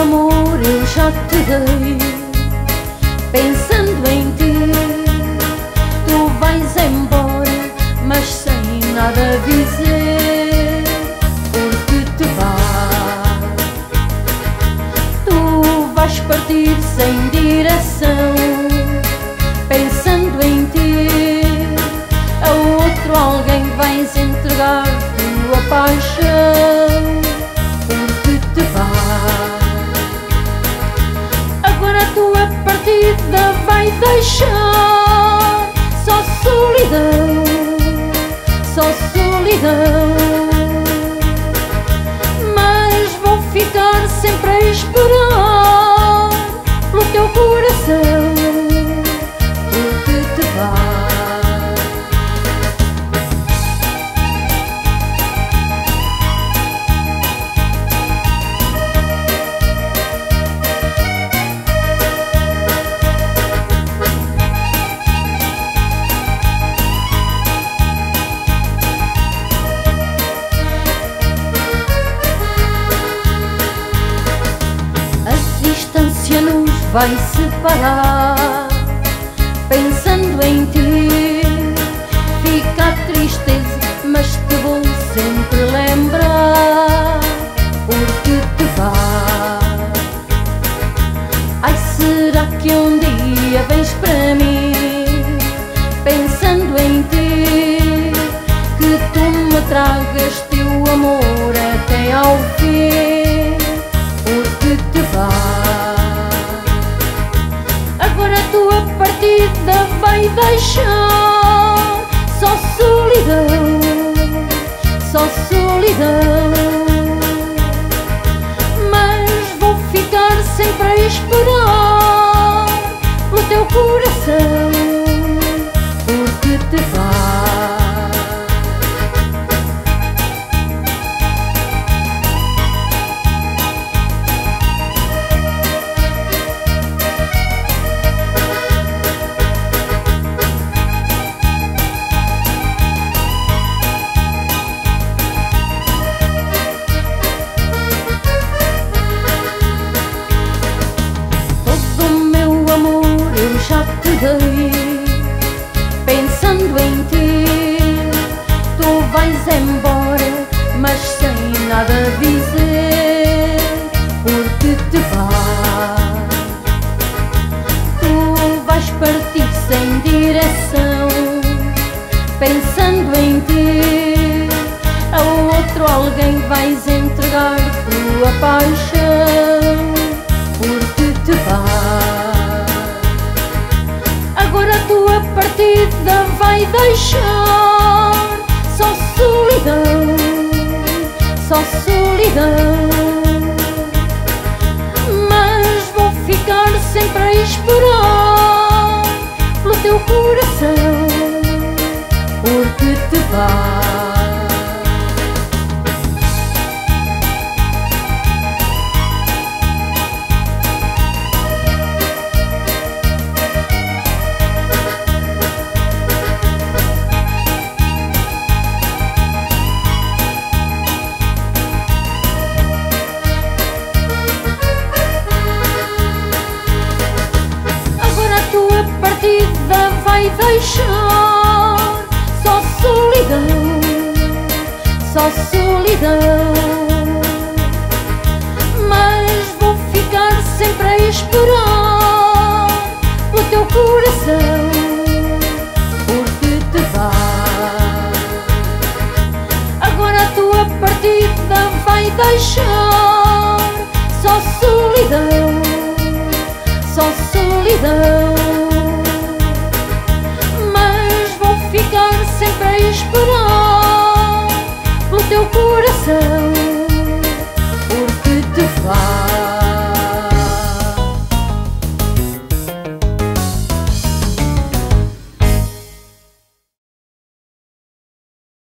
amor eu já te dei. Pensando em ti, tu vais embora, mas sem nada dizer, porque te vais. Tu vais partir sem direção. Pensando em ti, a outro alguém vais entregar tua paixão, porque te vais. Agora a tua partida vai deixar só solidão, só solidão. Mas vou ficar sempre a esperar pelo teu coração, porque te vais. Nos vai separar. Pensando em ti, fica a tristeza, mas te vou sempre lembrar, porque te vais. Ai, será que um dia vens para mim? Pensando em ti, que tu me tragas teu amor até ao fim, porque te vais. Agora a tua partida vai deixar só solidão, só solidão. Mas vou ficar sempre a esperar pelo teu coração, porque te vais. Já te dei. Pensando em ti, tu vais embora, mas sem nada dizer, porque te vais. Tu vais partir sem direção. Pensando em ti, a outro alguém vais entregar tua paixão, porque te vais. Agora a tua partida vai deixar só solidão, só solidão. Mas vou ficar sempre a esperar pelo teu coração, porque te vais. Vai deixar só solidão, só solidão. Mas vou ficar sempre a esperar pelo teu coração, porque te vais. Agora a tua partida vai deixar só solidão, só solidão. Ficar sempre a esperar pelo teu coração, porque te vais.